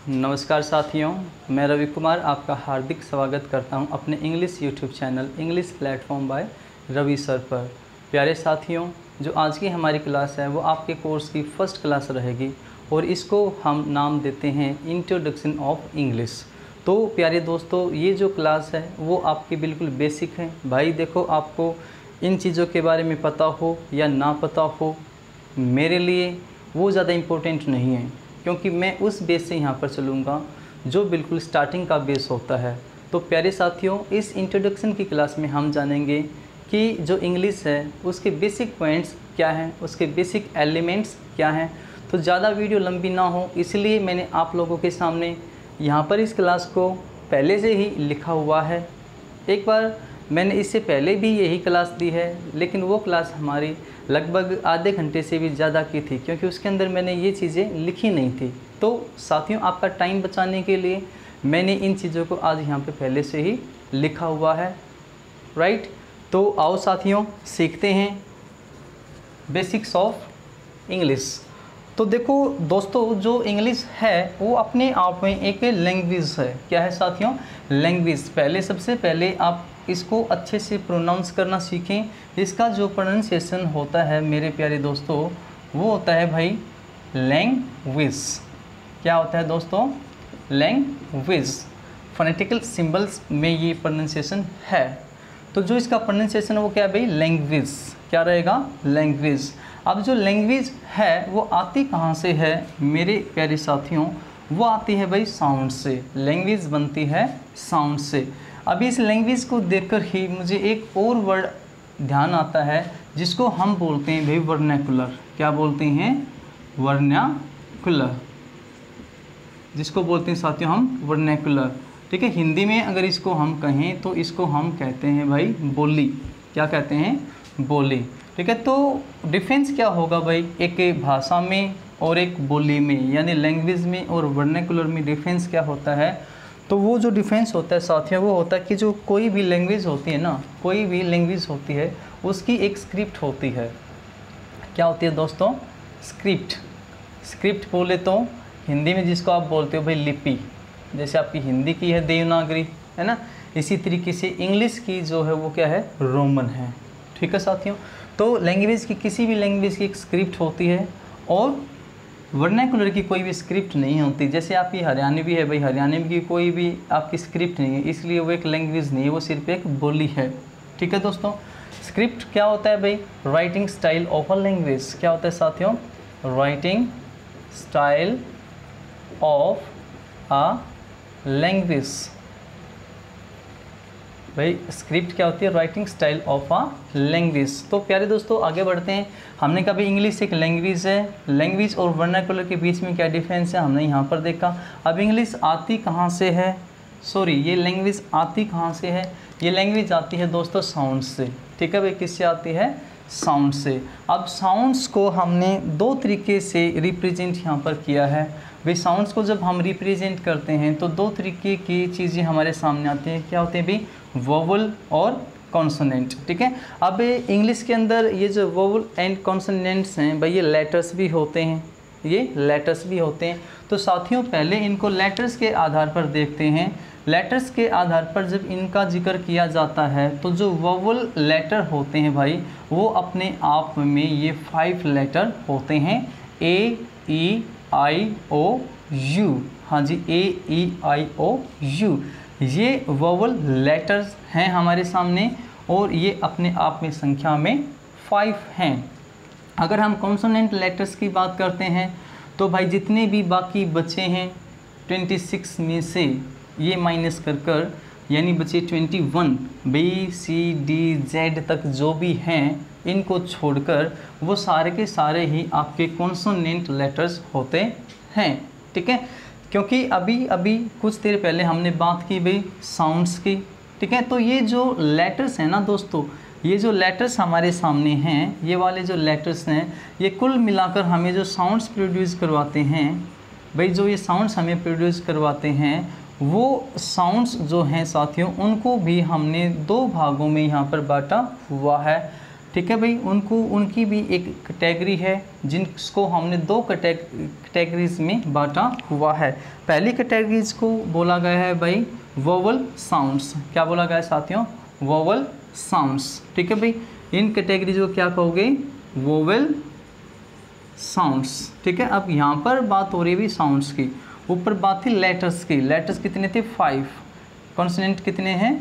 नमस्कार साथियों, मैं रवि कुमार आपका हार्दिक स्वागत करता हूं अपने English YouTube channel English platform by Ravi sir पर। प्यारे साथियों, जो आज की हमारी क्लास है वो आपके कोर्स की फर्स्ट क्लास रहेगी और इसको हम नाम देते हैं इंट्रोडक्शन ऑफ इंग्लिश। तो प्यारे दोस्तों, ये जो क्लास है वो आपकी बिल्कुल बेसिक है। भाई देखो, आपको इन चीज़ों के बारे में पता हो या ना पता हो, मेरे लिए वो ज़्यादा इम्पोर्टेंट नहीं है, क्योंकि मैं उस बेस से यहाँ पर चलूँगा जो बिल्कुल स्टार्टिंग का बेस होता है। तो प्यारे साथियों, इस इंट्रोडक्शन की क्लास में हम जानेंगे कि जो इंग्लिश है उसके बेसिक पॉइंट्स क्या हैं, उसके बेसिक एलिमेंट्स क्या हैं। तो ज़्यादा वीडियो लंबी ना हो, इसलिए मैंने आप लोगों के सामने यहाँ पर इस क्लास को पहले से ही लिखा हुआ है। एक बार मैंने इससे पहले भी यही क्लास दी है, लेकिन वो क्लास हमारी लगभग आधे घंटे से भी ज़्यादा की थी, क्योंकि उसके अंदर मैंने ये चीज़ें लिखी नहीं थी। तो साथियों, आपका टाइम बचाने के लिए मैंने इन चीज़ों को आज यहाँ पे पहले से ही लिखा हुआ है, राइट। तो आओ साथियों, सीखते हैं बेसिक्स ऑफ इंग्लिश। तो देखो दोस्तों, जो इंग्लिश है वो अपने आप में एक लैंग्वेज है। क्या है साथियों? लैंग्वेज। पहले सबसे पहले आप इसको अच्छे से प्रोनाउंस करना सीखें। इसका जो प्रोनाउंसिएशन होता है मेरे प्यारे दोस्तों, वो होता है भाई लैंग्वेज। क्या होता है दोस्तों? लैंग्वेज। फोनेटिकल सिंबल्स में ये प्रोनाउंसिएशन है। तो जो इसका प्रोनाउंसिएशन है वो क्या है भाई? लैंग्वेज। क्या रहेगा? लैंग्वेज। अब जो लैंग्वेज है वो आती कहाँ से है मेरे प्यारे साथियों? वो आती है भाई साउंड से। लैंग्वेज बनती है साउंड से। अभी इस लैंग्वेज को देखकर ही मुझे एक और वर्ड ध्यान आता है, जिसको हम बोलते हैं भाई वर्नैकुलर। क्या बोलते हैं? वर्नैकुलर। जिसको बोलते हैं साथियों हम वर्नैकुलर। ठीक है, हिंदी में अगर इसको हम कहें तो इसको हम कहते हैं भाई बोली। क्या कहते हैं? बोली। ठीक है, तो डिफरेंस क्या होगा भाई एक भाषा में और एक बोली में, यानी लैंग्वेज में और वर्नैकुलर में डिफरेंस क्या होता है? तो वो जो डिफरेंस होता है साथियों, वो होता है कि जो कोई भी लैंग्वेज होती है ना, कोई भी लैंग्वेज होती है उसकी एक स्क्रिप्ट होती है। क्या होती है दोस्तों? स्क्रिप्ट। स्क्रिप्ट बोले तो हिंदी में जिसको आप बोलते हो भाई लिपि। जैसे आपकी हिंदी की है देवनागरी, है ना, इसी तरीके से इंग्लिश की जो है वो क्या है? रोमन है। ठीक है साथियों, तो लैंग्वेज की, किसी भी लैंग्वेज की एक स्क्रिप्ट होती है और वर्नैकुलर की कोई भी स्क्रिप्ट नहीं होती। जैसे आपकी हरियाणवी है भाई, हरियाणवी की कोई भी आपकी स्क्रिप्ट नहीं है, इसलिए वो एक लैंग्वेज नहीं है, वो सिर्फ एक बोली है। ठीक है दोस्तों, स्क्रिप्ट क्या होता है भाई? Writing style of a language. क्या होता है साथियों? Writing style of a language. भाई स्क्रिप्ट क्या होती है? Writing style of a language. तो प्यारे दोस्तों, आगे बढ़ते हैं। हमने कहा भाई इंग्लिश एक लैंग्वेज है। लैंग्वेज और वर्नाकुलर के बीच में क्या डिफरेंस है हमने यहाँ पर देखा। अब इंग्लिश आती कहाँ से है? सॉरी, ये लैंग्वेज आती कहाँ से है? ये लैंग्वेज आती है दोस्तों साउंड से। ठीक है भाई, किससे आती है? साउंड से। अब साउंड्स को हमने दो तरीके से रिप्रेजेंट यहाँ पर किया है। भाई साउंड्स को जब हम रिप्रेजेंट करते हैं तो दो तरीके की चीज़ें हमारे सामने आती हैं। क्या होते हैं भाई? वोवल और कॉन्सोनेंट। ठीक है, अब इंग्लिश के अंदर ये जो वोवल एंड कॉन्सोनेंट्स हैं भाई, ये लेटर्स भी होते हैं, ये लेटर्स भी होते हैं। तो साथियों, पहले इनको लेटर्स के आधार पर देखते हैं। लेटर्स के आधार पर जब इनका जिक्र किया जाता है तो जो वोवल लेटर होते हैं भाई, वो अपने आप में ये 5 लेटर होते हैं। A, E, I, O, U. हाँ जी, A, E, I, O, U. ये वोवल लेटर्स हैं हमारे सामने और ये अपने आप में संख्या में 5 हैं। अगर हम कॉन्सोनेंट लेटर्स की बात करते हैं तो भाई जितने भी बाकी बचे हैं 26 में से ये माइनस कर यानी बचे 21। बी, सी, डी, जेड तक जो भी हैं, इनको छोड़कर वो सारे के सारे ही आपके कॉन्सोनेंट लेटर्स होते हैं। ठीक है, क्योंकि अभी कुछ देर पहले हमने बात की भाई साउंड्स की। ठीक है, तो ये जो लेटर्स हैं ना दोस्तों, ये जो लेटर्स हमारे सामने हैं, ये वाले जो लेटर्स हैं, ये कुल मिलाकर हमें जो साउंड्स प्रोड्यूस करवाते हैं भाई, जो ये साउंड्स हमें प्रोड्यूस करवाते हैं, वो साउंड्स जो हैं साथियों, उनको भी हमने 2 भागों में यहाँ पर बांटा हुआ है। ठीक है भाई, उनकी भी एक कैटेगरी है जिसको हमने दो कैटेगरीज में बांटा हुआ है। पहली कैटेगरीज को बोला गया है भाई वोवल साउंड्स। क्या बोला गया है साथियों? Vowel sounds. ठीक है भाई, इन कैटेगरीज को क्या कहोगे? Vowel sounds. ठीक है, अब यहाँ पर बात हो रही है साउंड्स की, ऊपर बात थी लेटर्स की। लेटर्स कितने थे? 5। कॉन्सोनेंट कितने हैं?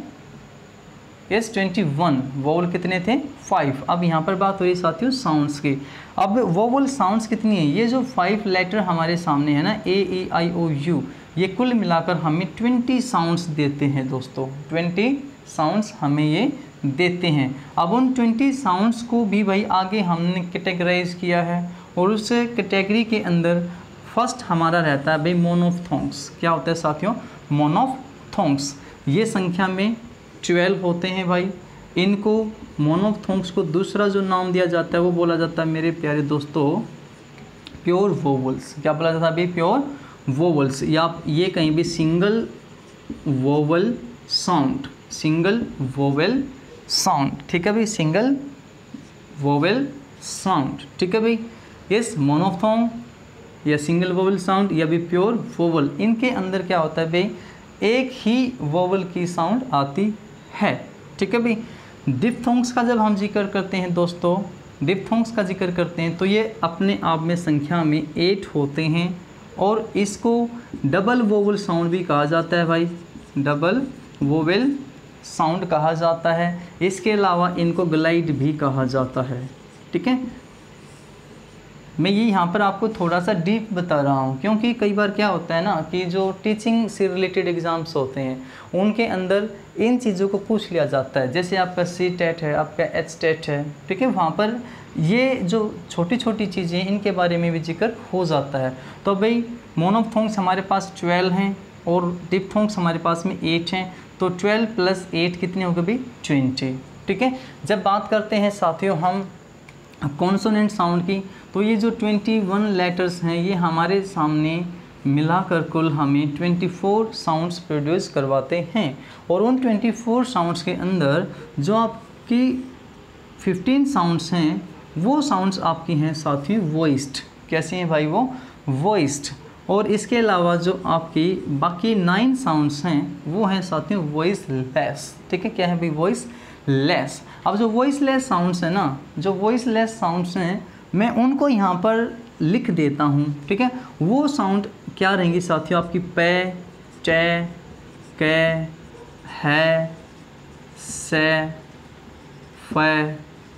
यस 21। वोवल कितने थे? 5। अब यहाँ पर बात हो रही है साथियों साउंड्स की। अब वोवल साउंड्स कितनी है? ये जो 5 लेटर हमारे सामने है ना, A E I O U, ये कुल मिलाकर हमें 20 साउंड्स देते हैं दोस्तों। 20 साउंड्स हमें ये देते हैं। अब उन 20 साउंड्स को भी भाई आगे हमने कैटेगराइज किया है, और उस कैटेगरी के अंदर फर्स्ट हमारा रहता है भाई मोनोफ्थोंग्स। क्या होता है साथियों? मोनोफ्थोंग्स। ये संख्या में 12 होते हैं भाई। इनको मोनोफ्थोंग्स को दूसरा जो नाम दिया जाता है वो बोला जाता है मेरे प्यारे दोस्तों प्योर वोवल्स। क्या बोला जाता है भाई? प्योर वोवल्स, या आप ये कहीं भी single vowel sound, single vowel sound. ठीक है भाई, सिंगल वोवल साउंड। ठीक है भाई, यस मोनोफ्थोंग या सिंगल वोवल साउंड या भी प्योर वोवल, इनके अंदर क्या होता है भाई? एक ही वोवल की साउंड आती है। ठीक है भाई, डिप्थोंग्स का जब हम जिक्र करते हैं दोस्तों, डिप्थोंग्स का जिक्र करते हैं तो ये अपने आप में संख्या में 8 होते हैं, और इसको डबल वोवल साउंड भी कहा जाता है भाई, डबल वोवल साउंड कहा जाता है। इसके अलावा इनको ग्लाइड भी कहा जाता है। ठीक है, मैं ये यहाँ पर आपको थोड़ा सा डीप बता रहा हूँ, क्योंकि कई बार क्या होता है ना कि जो टीचिंग से रिलेटेड एग्ज़ाम्स होते हैं उनके अंदर इन चीज़ों को पूछ लिया जाता है। जैसे आपका C-टेट है, आपका H-टेट है, ठीक है, वहाँ पर ये जो छोटी छोटी चीज़ें इनके बारे में भी जिक्र हो जाता है। तो भाई मोनोफ्थोंग्स हमारे पास 12 हैं और डिप्थोंग्स हमारे पास में 8 हैं, तो 12 + 8 कितने हो गए भाई? 20। ठीक है, जब बात करते हैं साथियों हम कॉन्सोनेंट साउंड की, तो ये जो 21 लेटर्स हैं ये हमारे सामने मिलाकर कुल हमें 24 साउंड्स प्रोड्यूस करवाते हैं। और उन 24 साउंड्स के अंदर जो आपकी 15 साउंड्स हैं वो साउंड्स आपकी हैं साथियों वॉइस्ड। कैसी हैं भाई? वो वॉइस्ड। और इसके अलावा जो आपकी बाकी 9 साउंड्स हैं वो हैं साथियों वॉइस लेस। ठीक है, क्या है भाई? Voiceless. अब जो वॉइस लेस साउंड्स हैं ना, जो वॉइस लेस साउंड्स हैं मैं उनको यहाँ पर लिख देता हूँ। ठीक है, वो साउंड क्या रहेंगी साथियों? आपकी पे, टे, के, है, से, फे,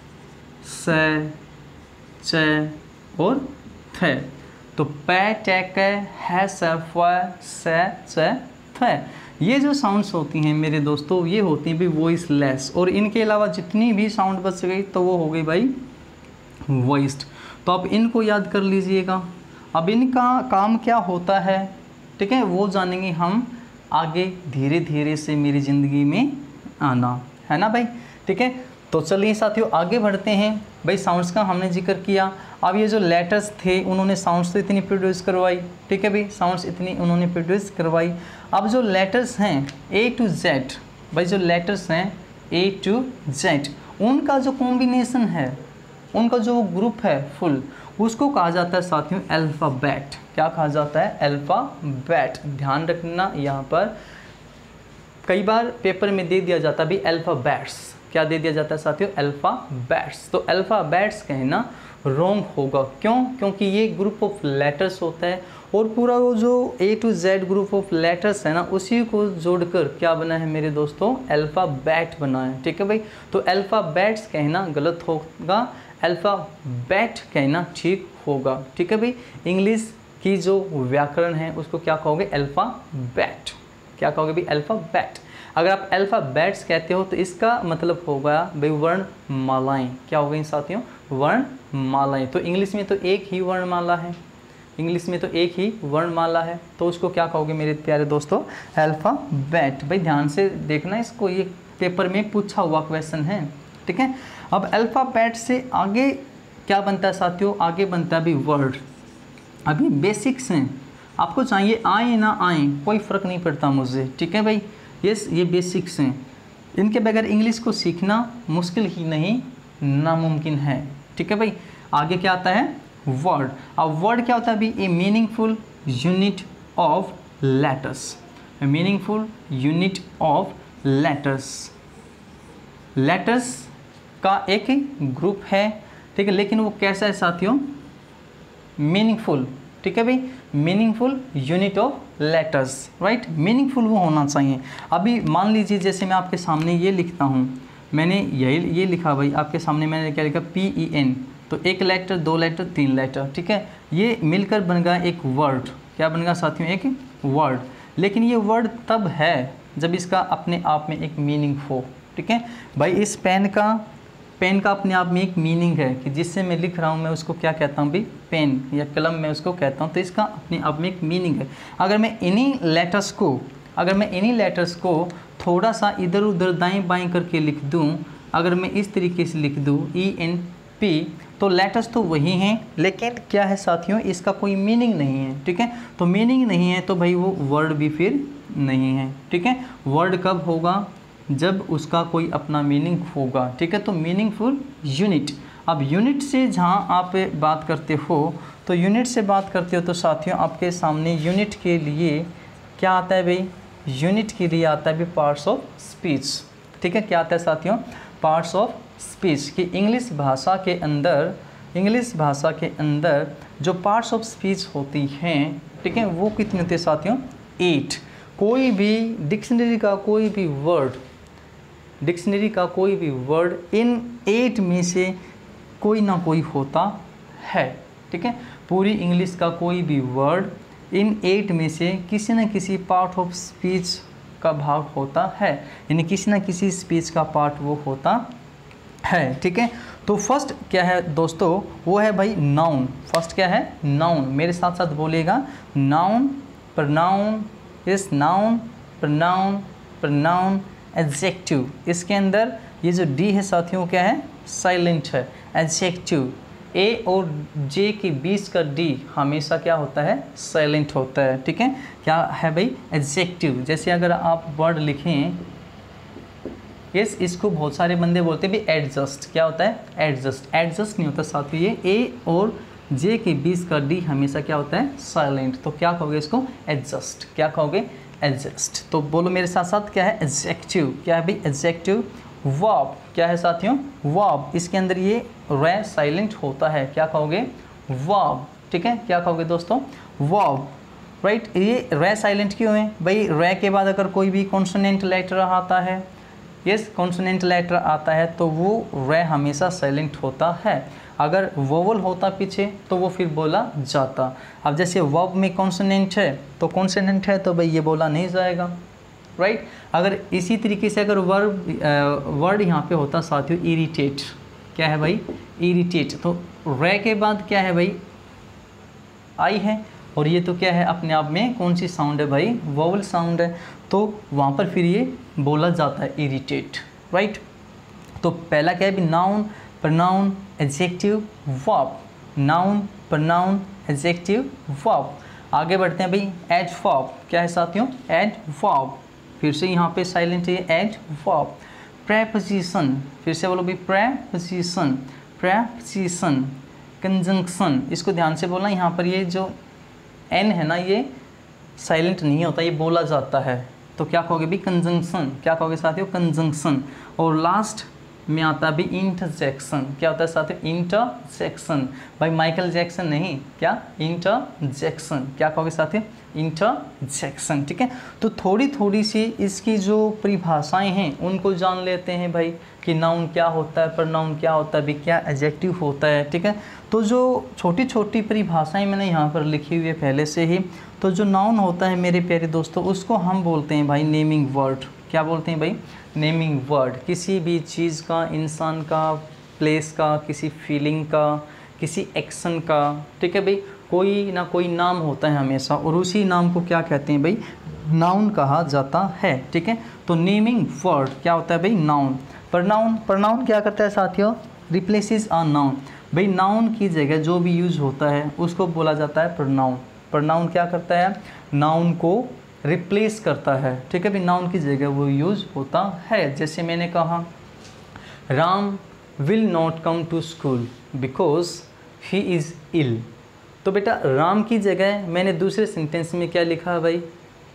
से, चे और थे। तो पे, टे, के, है, से, फे, से, चे, थे, ये जो साउंड्स होती हैं मेरे दोस्तों ये होती हैं भाई वॉइस लेस। और इनके अलावा जितनी भी साउंड बच गई तो वो हो गई भाई वॉइस्ड। तो आप इनको याद कर लीजिएगा। अब इनका काम क्या होता है, ठीक है, वो जानेंगे हम आगे धीरे धीरे से मेरी ज़िंदगी में आना, है ना भाई? ठीक है, तो चलिए साथियों आगे बढ़ते हैं। भाई साउंड्स का हमने जिक्र किया। अब ये जो लेटर्स थे उन्होंने साउंड्स तो इतनी प्रोड्यूस करवाई, ठीक है भाई, साउंड्स इतनी उन्होंने प्रोड्यूस करवाई। अब जो लेटर्स हैं A to Z, भाई जो लेटर्स हैं A to Z, उनका जो कॉम्बिनेशन है, उनका जो ग्रुप है फुल, उसको कहा जाता है साथियों अल्फ़ाबेट। क्या कहा जाता है? अल्फ़ाबेट। ध्यान रखना, यहाँ पर कई बार पेपर में दे दिया जाता है भी अल्फ़ाबेट्स। क्या दे दिया जाता है साथियों? अल्फ़ाबेट्स। तो अल्फ़ाबेट्स कहना रॉन्ग होगा। क्यों? क्योंकि ये ग्रुप ऑफ लेटर्स होता है और पूरा वो जो A to Z group of letters है ना उसी को जोड़कर क्या बना है मेरे दोस्तों? अल्फ़ाबेट बना है। ठीक है भाई, तो अल्फ़ाबेट्स कहना गलत होगा, अल्फ़ाबेट कहना ठीक होगा। ठीक है भाई, इंग्लिश की जो व्याकरण है उसको क्या कहोगे? अल्फ़ाबेट। क्या कहोगे भाई? अल्फ़ाबेट। अगर आप अल्फ़ाबेट्स कहते हो तो इसका मतलब होगा भाई वर्णमालाएँ। क्या हो गई साथियों? वर्णमालाएँ। तो इंग्लिश में तो एक ही वर्णमाला है, इंग्लिश में तो एक ही वर्णमाला है, तो उसको क्या कहोगे मेरे प्यारे दोस्तों? अल्फ़ाबेट। भाई ध्यान से देखना इसको, ये पेपर में पूछा हुआ क्वेश्चन है। ठीक है, अब अल्फ़ाबेट से आगे क्या बनता है साथियों? आगे बनता है भी वर्ड। अभी बेसिक्स हैं, आपको चाहिए आए ना आए कोई फ़र्क नहीं पड़ता मुझे। ठीक है भाई, ये बेसिक्स हैं, इनके बगैर इंग्लिश को सीखना मुश्किल ही नहीं नामुमकिन है। ठीक है भाई। आगे क्या आता है, वर्ड। अब वर्ड क्या होता है अभी, a meaningful unit of letters, meaningful unit of letters. Letters का एक ग्रुप है, ठीक है, लेकिन वो कैसा है साथियों, मीनिंगफुल। ठीक है भाई, meaningful unit of letters, right, meaningful वो होना चाहिए। अभी मान लीजिए जैसे मैं आपके सामने ये लिखता हूँ, मैंने ये लिखा भाई आपके सामने, मैंने क्या लिखा, PEN, तो एक लेटर, दो लेटर, तीन लेटर, ठीक है, ये मिलकर बन गया एक वर्ड। क्या बन गया साथियों, एक वर्ड। लेकिन ये वर्ड तब है जब इसका अपने आप में एक मीनिंग हो। ठीक है भाई, इस पेन का अपने आप में एक मीनिंग है कि जिससे मैं लिख रहा हूँ, मैं उसको क्या कहता हूँ भाई, पेन या कलम मैं उसको कहता हूँ, तो इसका अपने आप में एक मीनिंग है। अगर मैं इन्हीं लेटर्स को थोड़ा सा इधर उधर दाएं बाएं करके लिख दूँ, अगर मैं इस तरीके से लिख दूँ ENP, तो लेटर्स तो वही हैं, लेकिन क्या है साथियों, इसका कोई मीनिंग नहीं है। ठीक है, तो मीनिंग नहीं है तो भाई वो वर्ड भी फिर नहीं है। ठीक है, वर्ड कब होगा, जब उसका कोई अपना मीनिंग होगा। ठीक है, तो मीनिंगफुल यूनिट। अब यूनिट से जहाँ आप बात करते हो, तो यूनिट से बात करते हो तो साथियों आपके सामने यूनिट के लिए क्या आता है भाई, यूनिट के लिए आता है भाई पार्ट्स ऑफ स्पीच। ठीक है, क्या आता है साथियों, पार्ट्स ऑफ स्पीच। कि इंग्लिश भाषा के अंदर जो पार्ट्स ऑफ स्पीच होती हैं, ठीक है, वो कितने होते हैं साथियों, 8। कोई भी डिक्शनरी का कोई भी वर्ड इन 8 में से कोई ना कोई होता है। ठीक है, पूरी इंग्लिश का कोई भी वर्ड इन 8 में से किसी न किसी पार्ट ऑफ स्पीच का भाग होता है, यानी किसी न किसी स्पीच का पार्ट वो होता है। ठीक है, तो फर्स्ट क्या है दोस्तों, वो है भाई नाउन। फर्स्ट क्या है, नाउन। मेरे साथ साथ बोलिएगा, noun, pronoun, yes, noun, pronoun, adjective. इसके अंदर ये जो डी है साथियों क्या है, साइलेंट है। एडजेक्टिव, ए और जे के बीच का डी हमेशा क्या होता है, साइलेंट होता है। ठीक है, क्या है भाई, एडजेक्टिव। जैसे अगर आप वर्ड लिखें, यस, इसको बहुत सारे बंदे बोलते हैं भी एडजस्ट। क्या होता है, एडजस्ट नहीं होता साथियों, ये ए और जे के बीच का डी हमेशा क्या होता है, साइलेंट। तो क्या कहोगे इसको, एडजस्ट। क्या कहोगे, एडजस्ट। तो बोलो मेरे साथ साथ, क्या है, एडजेक्टिव। क्या है भाई, एडजेक्टिव। वर्ब, क्या है साथियों, वर्ब। इसके अंदर ये रे साइलेंट होता है। क्या कहोगे, वर्ब। ठीक है, क्या कहोगे दोस्तों, वर्ब, राइट। ये रे साइलेंट क्यों है भाई, रे के बाद अगर कोई भी कॉन्सोनेंट लेटर आता है, यस, कॉन्सोनेंट लेटर आता है, तो वो रे हमेशा साइलेंट होता है। अगर वोवल होता पीछे तो वो फिर बोला जाता। अब जैसे वर्ब में कॉन्सोनेंट है तो भाई ये बोला नहीं जाएगा, राइट। अगर इसी तरीके से अगर वर्ड यहाँ पे होता साथियों, इरिटेट। क्या है भाई, इरिटेट। तो रे के बाद क्या है भाई, आई है, और ये तो क्या है अपने आप में कौन सी साउंड है भाई, वोवल साउंड है, तो वहाँ पर फिर ये बोला जाता है इरिटेट, राइट। तो पहला क्या है भी, noun, pronoun, adjective, verb. Noun, pronoun, adjective, verb. आगे बढ़ते हैं भाई, एडवर्ब। क्या है साथियों, एडवर्ब। फिर से यहाँ पे साइलेंट है, एडवर्ब। प्रेपोजिशन, फिर से बोलो भाई, प्रेपोजिशन, कंजंक्शन। इसको ध्यान से बोलना, यहाँ पर ये जो एन है ना, ये साइलेंट नहीं होता, ये बोला जाता है। तो क्या कहोगे भी, कंजंक्शन। क्या कहोगे साथियों, कंजंक्शन। और लास्ट में आता है भी इंटरजेक्शन। क्या होता है साथियों, इंटरजेक्शन। भाई माइकल जैक्सन नहीं, क्या, इंटरजेक्शन। क्या कहोगे साथियों, इंटरजेक्शन। ठीक है, तो थोड़ी थोड़ी सी इसकी जो परिभाषाएं हैं उनको जान लेते हैं भाई, कि नाउन क्या होता है, प्रोनाउन क्या होता है भी, क्या एडजेक्टिव होता है। ठीक है, तो जो छोटी छोटी परिभाषाएं मैंने यहाँ पर लिखी हुई है पहले से ही। तो जो नाउन होता है मेरे प्यारे दोस्तों, उसको हम बोलते हैं भाई नेमिंग वर्ड। क्या बोलते हैं भाई, नेमिंग वर्ड। किसी भी चीज़ का, इंसान का, प्लेस का, किसी फीलिंग का, किसी एक्शन का, ठीक है भाई, कोई ना कोई नाम होता है हमेशा, और उसी नाम को क्या कहते हैं भाई, नाउन कहा जाता है। ठीक है, तो नेमिंग वर्ड क्या होता है भाई, नाउन। प्रोनाउन क्या करता है साथियों, रिप्लेसेस अ नाउन। भाई नाउन की जगह जो भी यूज होता है उसको बोला जाता है प्रोनाउन। प्रोनाउन क्या करता है, नाउन को रिप्लेस करता है। ठीक है भाई, नाउन की जगह वो यूज होता है। जैसे मैंने कहा, Ram will not come to school because he is ill. तो बेटा राम की जगह मैंने दूसरे सेंटेंस में क्या लिखा है भाई,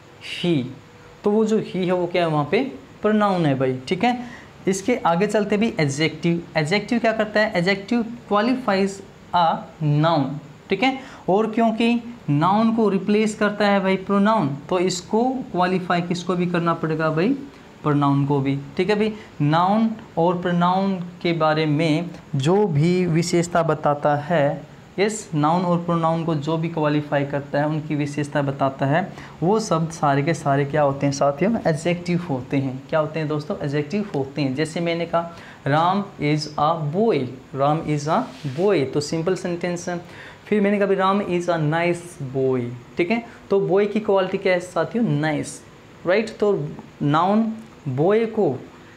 ही। तो वो जो ही है वो क्या है वहाँ पे प्रोनाउन है भाई, ठीक है। इसके आगे चलते भी एडजेक्टिव। एडजेक्टिव क्या करता है, एडजेक्टिव क्वालिफाइज अ नाउन, ठीक है। और क्योंकि नाउन को रिप्लेस करता है भाई प्रोनाउन, तो इसको क्वालिफाई किसको भी करना पड़ेगा भाई, प्रोनाउन को भी, ठीक है भाई। नाउन और प्रोनाउन के बारे में जो भी विशेषता बताता है, यस, नाउन और प्रोनाउन को जो भी क्वालिफाई करता है, उनकी विशेषता बताता है, वो शब्द सारे के सारे क्या होते हैं साथियों, एडजेक्टिव होते हैं। क्या होते हैं दोस्तों, एडजेक्टिव होते हैं। जैसे मैंने कहा Ram is a boy, Ram is a boy, तो सिंपल सेंटेंस है। फिर मैंने कहा Ram is a nice boy, ठीक है। तो बॉय की क्वालिटी क्या है साथियों, नाइस, राइट। तो नाउन बॉय को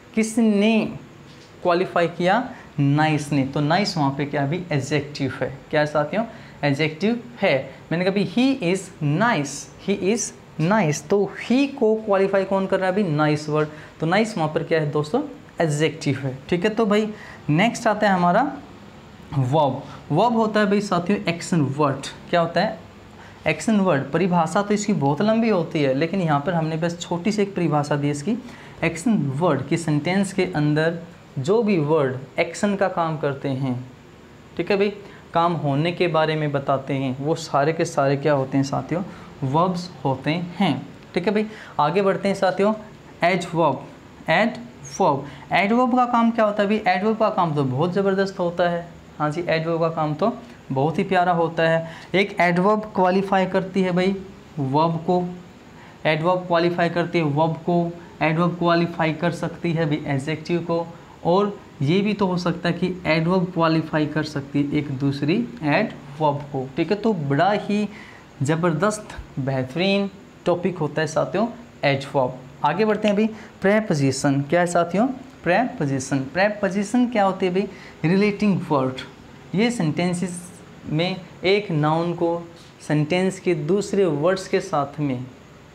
किसने क्वालिफाई किया, नाइस ने, तो नाइस वहाँ पे क्या भी एडजेक्टिव है। क्या है साथियों, एडजेक्टिव है। मैंने कहा he is nice, he is nice, तो ही को क्वालिफाई कौन कर रहा है अभी, नाइस वर्ड, तो नाइस वहाँ पर क्या है दोस्तों, एडजेक्टिव है, ठीक है। तो भाई नेक्स्ट आता है हमारा वर्ब। वर्ब होता है भाई साथियों एक्शन वर्ड। क्या होता है, एक्शन वर्ड। परिभाषा तो इसकी बहुत लंबी होती है, लेकिन यहाँ पर हमने बस छोटी सी एक परिभाषा दी इसकी। एक्शन वर्ड की सेंटेंस के अंदर जो भी वर्ड एक्शन का काम करते हैं, ठीक है भाई, काम होने के बारे में बताते हैं, वो सारे के सारे क्या होते हैं साथियों, वर्ब्स होते हैं, ठीक है भाई। आगे बढ़ते हैं साथियों, एडवर्ब। एडवर्ब, एडवर्ब का काम क्या होता है भाई, एडवर्ब का काम तो बहुत ज़बरदस्त होता है। हाँ जी, एडवर्ब का काम तो बहुत ही प्यारा होता है। एक एडवर्ब क्वालिफाई करती है भाई वर्ब को, एडवर्ब क्वालिफाई करती है वर्ब को, एडवर्ब क्वालिफाई कर सकती है भाई एडजेक्टिव को, और ये भी तो हो सकता है कि एडवर्ब क्वालिफाई कर सकती है एक दूसरी एडवर्ब को, ठीक है। तो बड़ा ही ज़बरदस्त बेहतरीन टॉपिक होता है साथियों एडवर्ब। आगे बढ़ते हैं भाई, प्रेपोजिशन। क्या है साथियों, प्रेपोजिशन। प्रेपोजिशन क्या होती है भाई, रिलेटिंग वर्ड। ये सेंटेंसेस में एक नाउन को सेंटेंस के दूसरे वर्ड्स के साथ में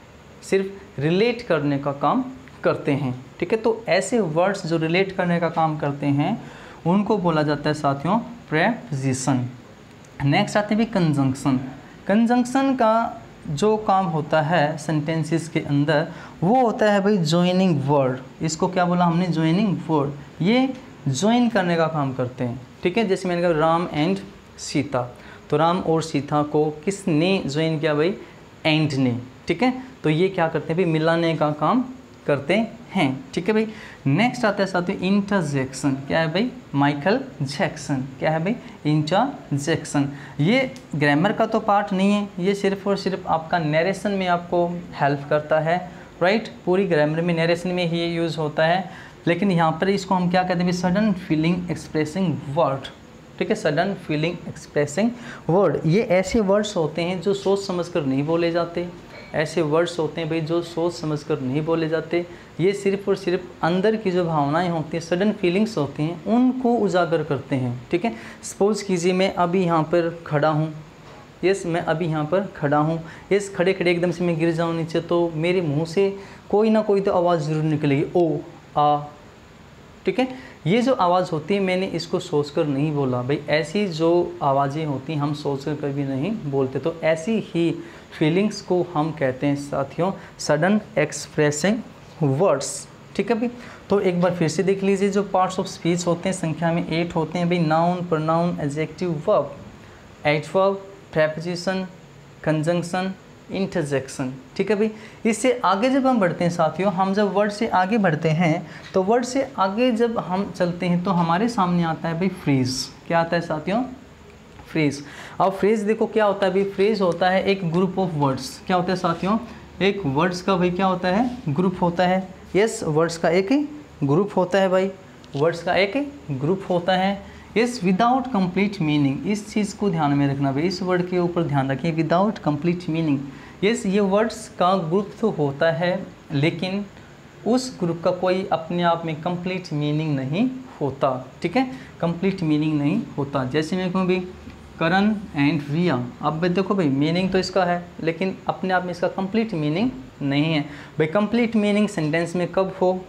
सिर्फ रिलेट करने का काम करते हैं, ठीक है। तो ऐसे वर्ड्स जो रिलेट करने का काम करते हैं उनको बोला जाता है साथियों प्रेपोजिशन। नेक्स्ट आते हैं भी कंजंक्शन। कंजंक्शन का जो काम होता है सेंटेंसेस के अंदर वो होता है भाई जॉइनिंग वर्ड। इसको क्या बोला हमने, जॉइनिंग वर्ड। ये जॉइन करने का काम करते हैं, ठीक है। जैसे मैंने कहा राम एंड सीता, तो राम और सीता को किसने ज्वाइन किया भाई, एंड ने, ठीक है। तो ये क्या करते हैं भाई, मिलाने का काम करते हैं, ठीक है भाई। नेक्स्ट आता है साथियों इंटरजेक्शन। क्या है भाई, माइकल जैक्सन। क्या है भाई, इंटरजेक्शन। ये ग्रामर का तो पार्ट नहीं है, ये सिर्फ और सिर्फ आपका नरेशन में आपको हेल्प करता है, राइट। पूरी ग्रामर में नरेशन में ही ये यूज़ होता है, लेकिन यहाँ पर इसको हम क्या कहते हैं, सडन फीलिंग एक्सप्रेसिंग वर्ड, ठीक है। सडन फीलिंग एक्सप्रेसिंग वर्ड, ये ऐसे वर्ड्स होते हैं जो सोच समझकर नहीं बोले जाते। ऐसे वर्ड्स होते हैं भाई जो सोच समझकर नहीं बोले जाते। ये सिर्फ और सिर्फ अंदर की जो भावनाएं होती हैं, सडन फीलिंग्स होती हैं, उनको उजागर करते हैं, ठीक है। सपोज कीजिए मैं अभी यहाँ पर खड़ा हूँ, यस, मैं अभी यहाँ पर खड़ा हूँ, यस, खड़े खड़े एकदम से मैं गिर जाऊँ नीचे, तो मेरे मुँह से कोई ना कोई तो आवाज़ ज़रूर निकलेगी, ओ आ, ठीक है। ये जो आवाज़ होती है मैंने इसको सोचकर नहीं बोला भाई। ऐसी जो आवाज़ें होती हैं हम सोचकर कभी नहीं बोलते, तो ऐसी ही फीलिंग्स को हम कहते हैं साथियों सडन एक्सप्रेसिंग वर्ड्स, ठीक है भाई। तो एक बार फिर से देख लीजिए, जो पार्ट्स ऑफ स्पीच होते हैं संख्या में 8 होते हैं भाई, noun, pronoun, adjective, verb, adverb, preposition, conjunction, interjection, ठीक है भाई। इससे आगे जब हम बढ़ते हैं साथियों, हम जब वर्ड से आगे बढ़ते हैं तो वर्ड से आगे जब हम चलते हैं तो हमारे सामने आता है भाई फ्रेज। क्या आता है साथियों, फ्रेज। अब फ्रेज देखो क्या होता है भाई, फ्रेज होता है एक ग्रुप ऑफ वर्ड्स। क्या होता है साथियों, एक वर्ड्स का भाई क्या होता है, ग्रुप होता है। यस, वर्ड्स का एक ग्रुप होता है भाई, वर्ड्स का एक ग्रुप होता है। यस, विदाउट कंप्लीट मीनिंग, इस चीज़ को ध्यान में रखना भाई, इस वर्ड के ऊपर ध्यान रखिए, विदाउट कंप्लीट मीनिंग। यस, ये वर्ड्स का ग्रुप तो होता है, लेकिन उस ग्रुप का कोई अपने आप में कंप्लीट मीनिंग नहीं होता, ठीक है, कंप्लीट मीनिंग नहीं होता। जैसे मैं कहूँ भाई करण एंड रिया, अब देखो भाई मीनिंग तो इसका है, लेकिन अपने आप में इसका कंप्लीट मीनिंग नहीं है भाई। कंप्लीट मीनिंग सेंटेंस में कब हो,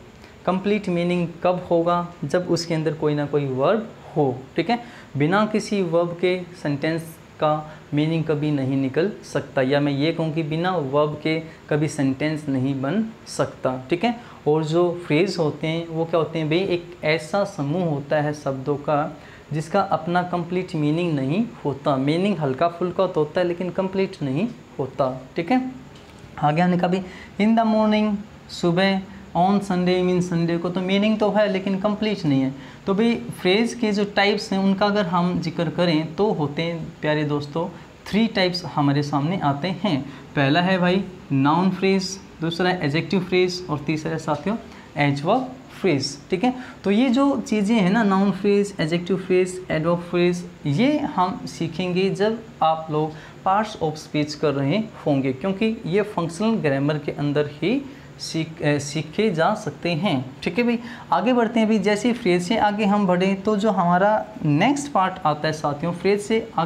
कंप्लीट मीनिंग कब होगा, जब उसके अंदर कोई ना कोई वर्ब हो, ठीक है। बिना किसी वर्ब के सेंटेंस का मीनिंग कभी नहीं निकल सकता, या मैं ये कहूँ कि बिना वर्ब के कभी सेंटेंस नहीं बन सकता, ठीक है। और जो फ्रेज़ होते हैं वो क्या होते हैं भाई, एक ऐसा समूह होता है शब्दों का जिसका अपना कंप्लीट मीनिंग नहीं होता। मीनिंग हल्का फुल्का तो होता है लेकिन कंप्लीट नहीं होता, ठीक है। आगे हमने कहा भी इन द मॉर्निंग, सुबह, ऑन संडे मीन संडे को, तो मीनिंग तो है लेकिन कंप्लीट नहीं है। तो भाई फ्रेज़ के जो टाइप्स हैं उनका अगर हम जिक्र करें तो होते हैं प्यारे दोस्तों 3 टाइप्स हमारे सामने आते हैं। पहला है भाई नाउन फ्रेज़, दूसरा है एडजेक्टिव फ्रेज़ और तीसरा है साथियों एडवर्ब फ्रेज़, ठीक है। तो ये जो चीज़ें हैं ना, noun phrase, adjective phrase, adverb phrase, ये हम सीखेंगे जब आप लोग पार्ट्स ऑफ स्पीच कर रहे होंगे, क्योंकि ये फंक्शनल ग्रामर के अंदर ही सीखे जा सकते हैं, ठीक है भाई। आगे बढ़ते हैं भाई, जैसे फ्रेज से आगे हम बढ़ें तो जो हमारा नेक्स्ट पार्ट आता है साथियों, फ्रेज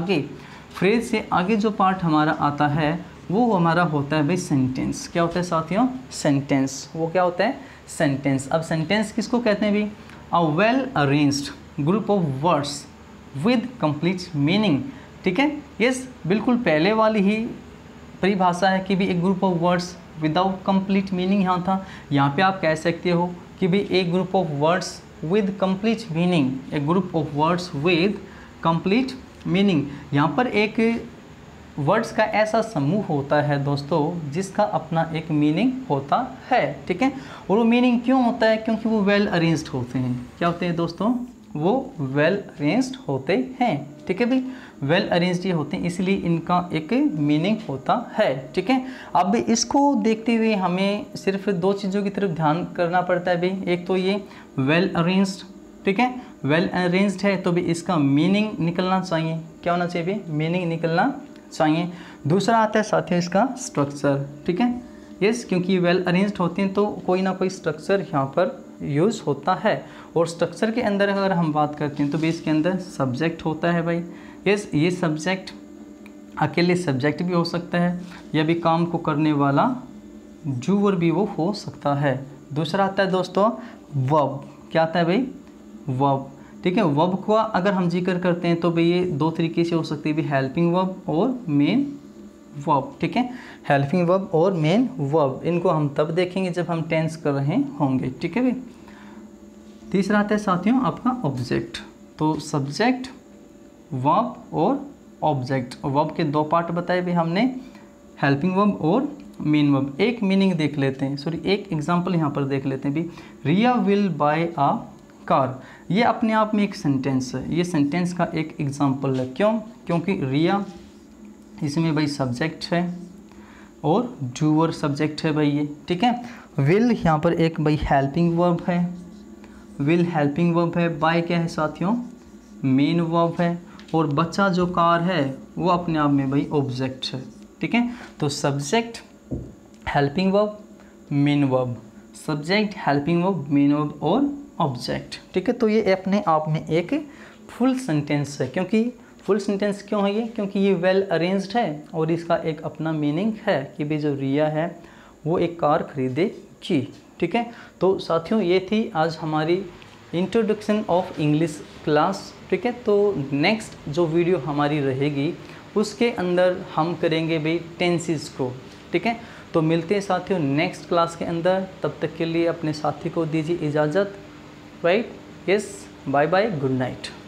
से आगे जो पार्ट हमारा आता है वो हमारा होता है भाई सेंटेंस। क्या होता है साथियों, सेंटेंस। वो क्या होता है, सेंटेंस। अब सेंटेंस किसको कहते हैं भाई, a well arranged group of words with complete meaning, ठीक है। यस, बिल्कुल पहले वाली ही परिभाषा है कि भी एक group of words without complete meaning यहाँ था। यहाँ पे आप कह सकते हो कि भी एक group of words with complete meaning, एक group of words with complete meaning. यहाँ पर एक वर्ड्स का ऐसा समूह होता है दोस्तों जिसका अपना एक मीनिंग होता है, ठीक है। और वो मीनिंग क्यों होता है, क्योंकि वो वेल अरेंज्ड होते हैं। क्या होते हैं दोस्तों, वो वेल अरेंज्ड होते हैं, ठीक है भाई। वेल अरेंज्ड ये होते हैं इसलिए इनका एक मीनिंग होता है, ठीक है। अब इसको देखते हुए हमें सिर्फ 2 चीज़ों की तरफ ध्यान करना पड़ता है भाई। एक तो ये वेल अरेंज्ड, ठीक है, वेल अरेंज्ड है तो भी इसका मीनिंग निकलना चाहिए। क्या होना चाहिए भाई, मीनिंग निकलना चाहिए। दूसरा आता है साथियों इसका स्ट्रक्चर, ठीक है। यस, क्योंकि वेल अरेंज्ड होते हैं तो कोई ना कोई स्ट्रक्चर यहाँ पर यूज़ होता है। और स्ट्रक्चर के अंदर अगर हम बात करते हैं तो भी इसके अंदर सब्जेक्ट होता है भाई। यस, ये सब्जेक्ट अकेले सब्जेक्ट भी हो सकता है या भी काम को करने वाला डूअर भी वो हो सकता है। दूसरा आता है दोस्तों वर्ब। क्या आता है भाई, वर्ब, ठीक है। वर्ब का अगर हम जिक्र करते हैं तो भाई ये 2 तरीके से हो सकती है, भी हेल्पिंग वर्ब और मेन वर्ब, ठीक है। हेल्पिंग वर्ब और मेन वर्ब, इनको हम तब देखेंगे जब हम टेंस कर रहे होंगे, ठीक है भाई। तीसरा आता है साथियों आपका ऑब्जेक्ट। तो सब्जेक्ट, वर्ब और ऑब्जेक्ट। वर्ब के 2 पार्ट बताए भाई हमने, हेल्पिंग वर्ब और मेन वर्ब। एक मीनिंग देख लेते हैं, सॉरी एक एग्जांपल यहाँ पर देख लेते हैं भी। Riya will buy a car, ये अपने आप में एक सेंटेंस है। ये सेंटेंस का एक एग्जांपल है। क्यों, क्योंकि रिया इसमें भाई सब्जेक्ट है और डूअर सब्जेक्ट है भाई ये, ठीक है। विल यहाँ पर एक भाई हेल्पिंग वर्ब है, विल हेल्पिंग वर्ब है। बाय क्या है साथियों, मेन वर्ब है। और बच्चा जो कार है वो अपने आप में भाई ऑब्जेक्ट है, ठीक है। तो subject, helping verb, main verb, subject, helping verb, main verb और ऑब्जेक्ट, ठीक है। तो ये अपने आप में एक फुल सेंटेंस है। क्योंकि फुल सेंटेंस क्यों है ये, क्योंकि ये वेल अरेंज्ड है और इसका एक अपना मीनिंग है कि भाई जो रिया है वो एक कार खरीदेगी, ठीक है। तो साथियों ये थी आज हमारी इंट्रोडक्शन ऑफ इंग्लिश क्लास, ठीक है। तो नेक्स्ट जो वीडियो हमारी रहेगी उसके अंदर हम करेंगे भाई टेंसेस को, ठीक है। तो मिलते हैं साथियों नेक्स्ट क्लास के अंदर। तब तक के लिए अपने साथी को दीजिए इजाज़त, right. Yes, bye bye, good night.